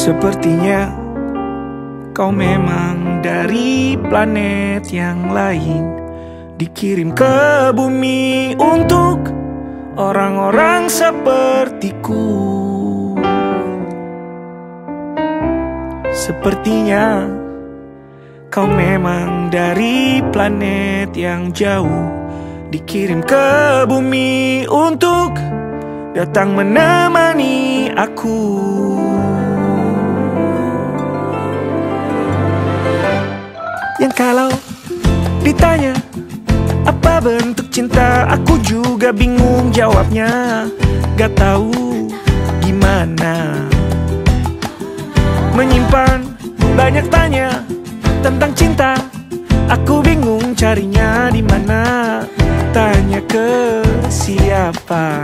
Sepertinya kau memang dari planet yang lain, dikirim ke bumi untuk orang-orang sepertiku. Sepertinya kau memang dari planet yang jauh, dikirim ke bumi untuk datang menemani aku. Yang kalau ditanya apa bentuk cinta, aku juga bingung jawabnya. Gak tahu gimana. Menyimpan banyak tanya tentang cinta, aku bingung carinya di mana. Tanya ke siapa?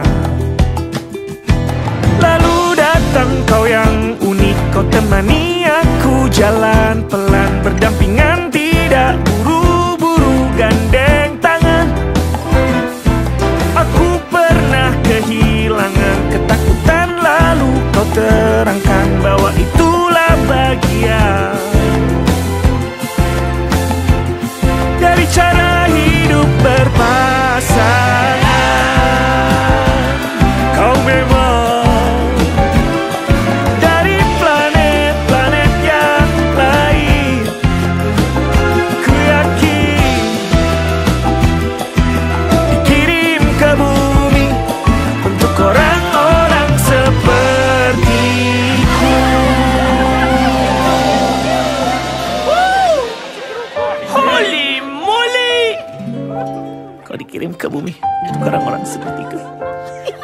Lalu datang kau yang unik, kau temani aku jalan pelan berdampingan, tidak buru-buru gandeng tangan. Aku pernah kehilangan ketakutan, lalu kau terangkan bahwa itulah bagian dari cara hidup berpasangan. Kau memang dari planet-planet yang lain. Ku yakin dikirim ke bumi untuk orang-orang sepertiku. Holy moly! Kau dikirim ke bumi untuk orang-orang sepertiku.